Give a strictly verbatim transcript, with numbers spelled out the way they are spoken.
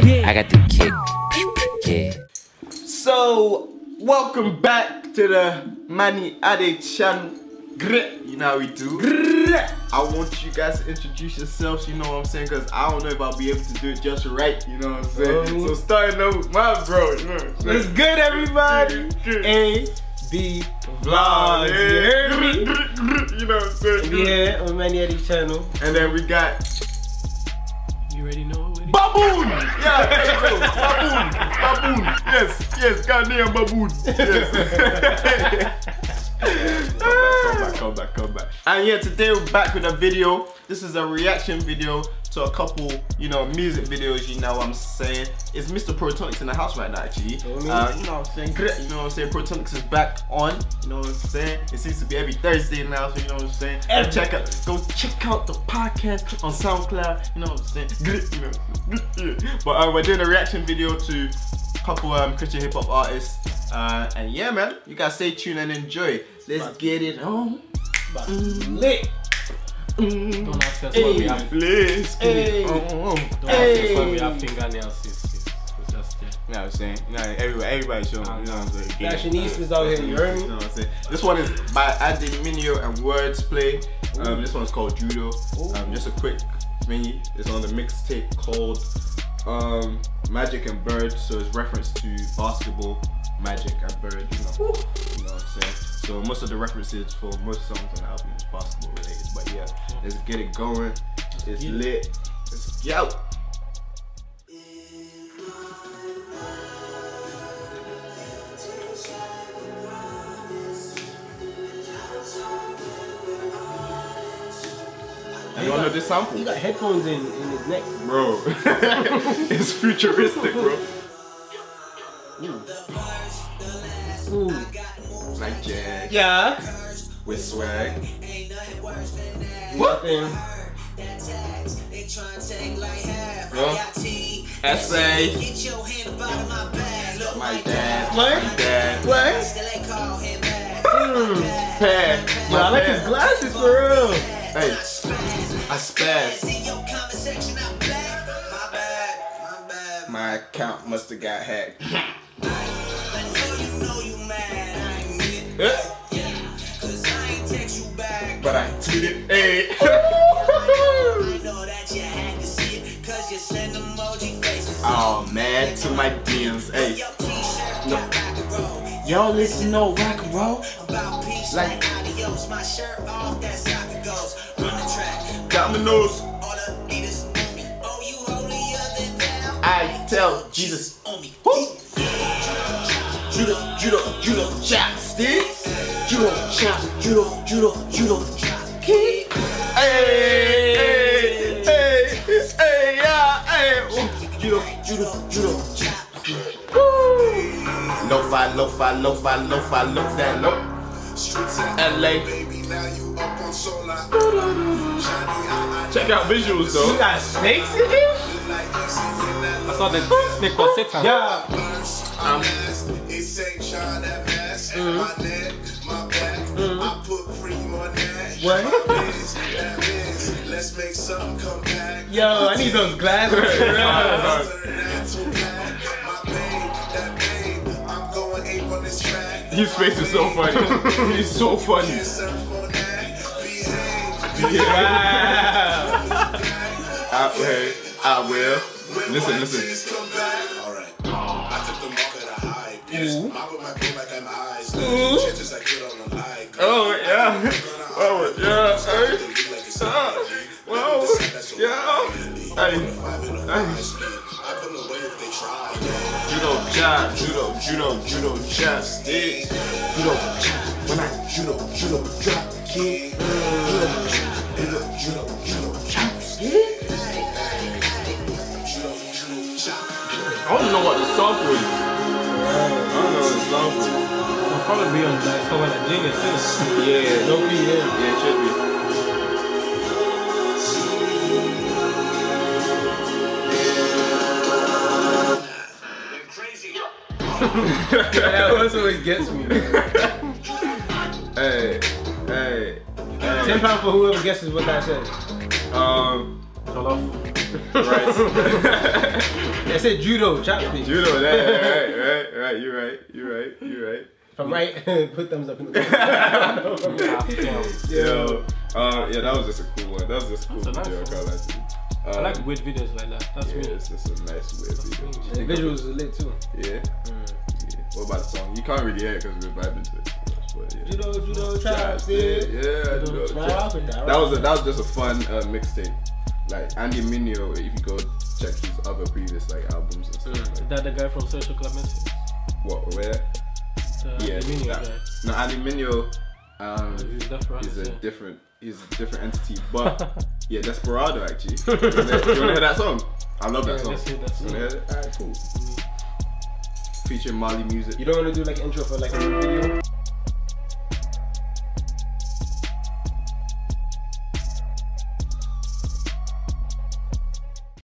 Yeah. I got the kick. Yeah. So, welcome back to the Manny Ade channel. You know how we do. I want you guys to introduce yourselves, you know what I'm saying? Because I don't know if I'll be able to do it just right, you know what I'm saying? Oh. So starting out with my bro, you know what I'm saying? What's good, everybody? A B Vlogs, you heard me? You know what I'm saying? Yeah, on Manny Ade channel. And then we got... You already know it? Baboon! Yeah, baboon! Baboon! Yes, yes, goddamn baboon! Yes. Come back, come back, come back. And yeah, today we're back with a video. This is a reaction video to a couple, you know, music videos, you know what I'm saying. It's Mister Protonics in the house right now, actually. Uh, you know what I'm saying? You know what I'm saying? Protonics is back on, you know what I'm saying? It seems to be every Thursday now, so you know what I'm saying? And check out, go check out the podcast on SoundCloud, you know what I'm saying? You know. But uh, we're doing a reaction video to a couple um, Christian hip hop artists. Uh, and yeah, man, you guys stay tuned and enjoy. Let's but, get it on. Mm. Lit. Mm. Don't ask us why we have. Let's get hey. it on. Don't hey. ask us why we have fingernails. It's, it's, it's just there. You know what I'm saying? You know, everybody, everybody showing. You know what I'm saying? Fashionistas out here, you heard me? You know what I'm saying? This one is by Ade Minio and Wordplay. Um, this one's called Judo. Um, just a quick thingy. It's on the mixtape called um, Magic and Bird. So it's reference to basketball, magic and bird. You know, you know what I'm saying? So most of the references for most songs on the album is basketball related. But yeah, let's get it going. It's yeah. lit. Let's go. You wanna know this sample? He got headphones in, in his neck. Bro, it's futuristic, bro. Ooh. Ooh. Like Jack. Yeah. With swag. What? Yeah. S A. My dad. What? My dad. What? Mm. Pad. Yo, I like his glasses for real. Hey, I spaz. My account must have got hacked. But I tweeted, hey. Oh man, to my D Ms, hey. No. Y'all listen to rock and roll? Like Dominoes. I tell Jesus. Woo. Judo, judo, judo, chopsticks. Judo, chop, judo, judo, judo, kick. Hey, hey, hey, hey, yeah, hey. Judo, judo, judo, chopsticks. Lo-fi, lo-fi, lo-fi, lo-fi, look that low. L A. Check out visuals though. You got snakes in here? I saw the snake was set up. Yeah. Um, mm. Mm. What? Yo, I need those glasses. His face is so funny. He's so funny. Yeah. I, hey, I will. Listen, listen. Alright. I took the mark at a high. Ooh. Ooh. Oh, yeah. Oh, yeah. Hey. Whoa. Yeah. Hey. Hey. Judo chop, judo, judo, judo chop stick. Judo chop. When I judo, judo drop kick. Judo chop, judo, judo, judo chop stick. I don't know what the sample is. I don't know what the sample is. It'll probably be on like so when I jingle too. Yeah. Don't be there. Yeah, it should be. That always always gets me. Hey, hey, hey. Ten pounds for whoever guesses what that says. Um, Jollof. rice. That said judo, chopstick. Judo, right, right, right, right. You're right. You're right. You're right. If I'm right, put thumbs up in the Yo, uh, yeah, that was just a cool one. That was just a cool That's a video. nice I can't lie to you. Um, I like weird videos like that. That's yeah, me. it's just a nice weird video. The visuals are lit too. Yeah. yeah. What about the song? You can't really hear it because we're vibing to it too much, but yeah. Judo, judo, Chopstick, chopstick. yeah, judo, chopstick. That was a, that was just a fun uh, mixtape. Like Andy Mineo, if you go check his other previous like albums and stuff. Is Like, that the guy from Social Club Message? what? Where? The Yeah. Minio that- guy. No, Andy Mineo. Um, He's Death Riders, He's a yeah. different, he's a different entity, but yeah, Desperado actually. Do you wanna do you wanna hear that song? I love that Yeah, song. let's hear that You wanna hear it? Alright, cool. Mm. Featuring Mali music. You don't want to do like an intro for like a new video?